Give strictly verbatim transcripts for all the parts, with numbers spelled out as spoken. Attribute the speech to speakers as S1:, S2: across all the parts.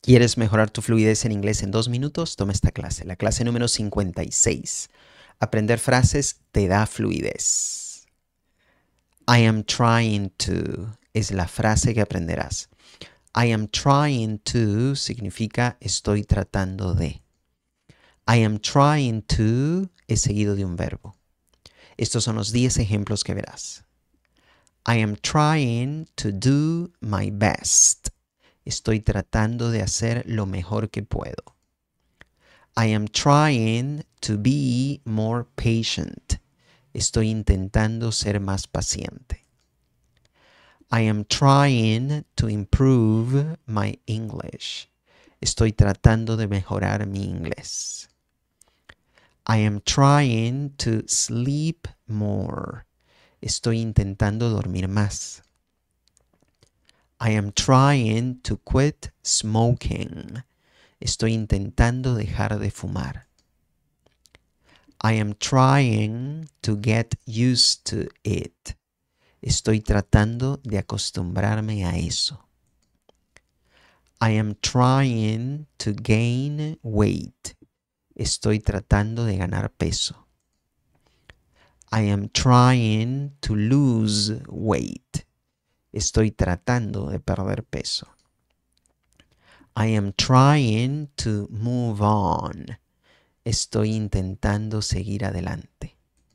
S1: ¿Quieres mejorar tu fluidez en inglés en dos minutos? Toma esta clase, la clase número cincuenta y seis. Aprender frases te da fluidez. I am trying to es la frase que aprenderás. I am trying to significa estoy tratando de. I am trying to es seguido de un verbo. Estos son los diez ejemplos que verás. I am trying to do my best. Estoy tratando de hacer lo mejor que puedo. I am trying to be more patient. Estoy intentando ser más paciente. I am trying to improve my English. Estoy tratando de mejorar mi inglés. I am trying to sleep more. Estoy intentando dormir más. I am trying to quit smoking. Estoy intentando dejar de fumar. I am trying to get used to it. Estoy tratando de acostumbrarme a eso. I am trying to gain weight. Estoy tratando de ganar peso. I am trying to lose weight. Estoy tratando de perder peso. I am trying to move on. Estoy intentando seguir adelante.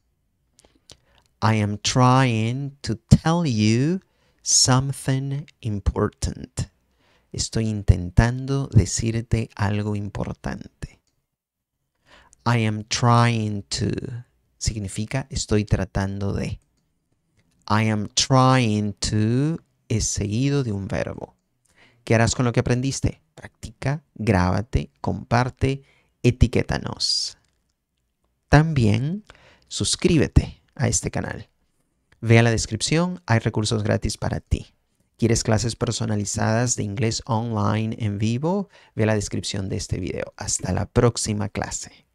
S1: I am trying to tell you something important. Estoy intentando decirte algo importante. I am trying to significa estoy tratando de. I am trying to es seguido de un verbo. ¿Qué harás con lo que aprendiste? Practica, grábate, comparte, etiquétanos. También suscríbete a este canal. Ve a la descripción, hay recursos gratis para ti. ¿Quieres clases personalizadas de inglés online en vivo? Ve a la descripción de este video. Hasta la próxima clase.